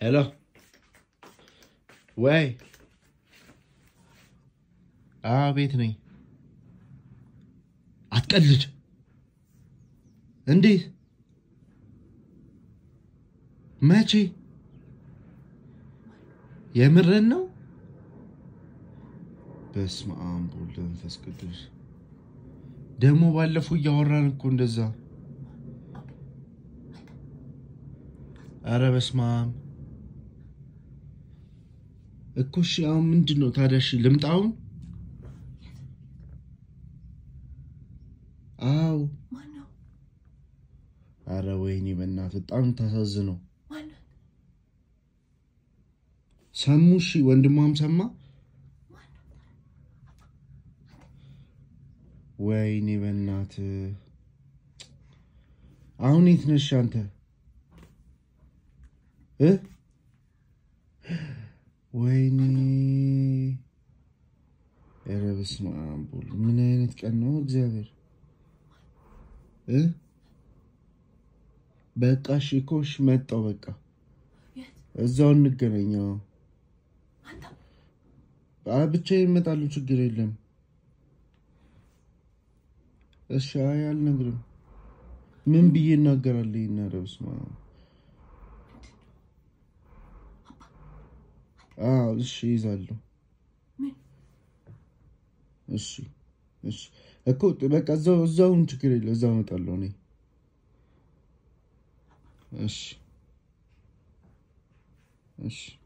Hello. Way. ቤት ነኝ አትቀልድ እንዴት መቼ የምረን ነው በስመ አብ ወወልድ ወመንፈስ ቅዱስ ደሞ ባለፈው ያወራን እኮ እንደዛ አረ በስመ አብ እኮ እሺ አሁን ምንድነው ታዲያ እሺ ልምጣው አው ማነው አረ ወይኔ በእናትህ በጣም ታሳዝነው ማነው ሰሙሽ ወንድሟም ሰማ ወይኔ በእናትህ አሁን የት ነሽ አንተ ወይኔ ኧረ በስመ አብ ምን አይነት ቀን ነው እግዚአብሔር በቃ እሺ ኮሽ መጣው በቃ እዛው እንገናኛው ብቻዬን እመጣለሁ ችግር የለም እሺ አልነግርም ምን ብዬ እናገራለሁ ይናረ በስመ አብ እሺ ይዛለሁ እሺ እኮ በቃ እዛው ችግር የለም እዛው እመጣለሁ እኔ እሺ